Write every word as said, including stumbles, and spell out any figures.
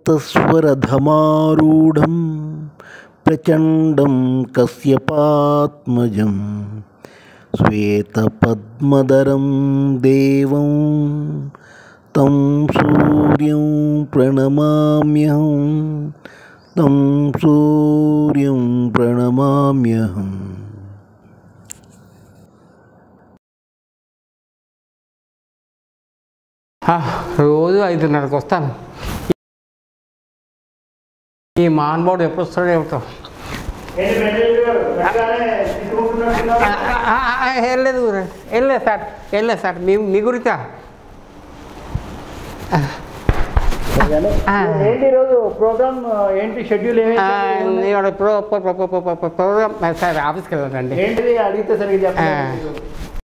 సప్తస్వరధమారూఢం ప్రచండం కశ్యపాత్మజం శ్వేతపద్మధరం దేవం తం సూర్యం ప్రణమామ్యహం తం సూర్యం ప్రణమామ్యహం. రోజు ఐదున్నరకు వస్తాను. ఈ మానవుడు ఎప్పుడు వస్తాడో ఏమిటో. వెళ్ళలేదు వెళ్ళలేదు సార్ వెళ్ళలేదు సార్ మీ మీ గురించా ప్రోగ్రామ్ ఏంటి షెడ్యూల్ ప్రోగ్రామ్ సార్ ఆఫీస్కి వెళ్ళానండి. ఏంటిది అడిగితే సరిగ్గా చెప్పండి.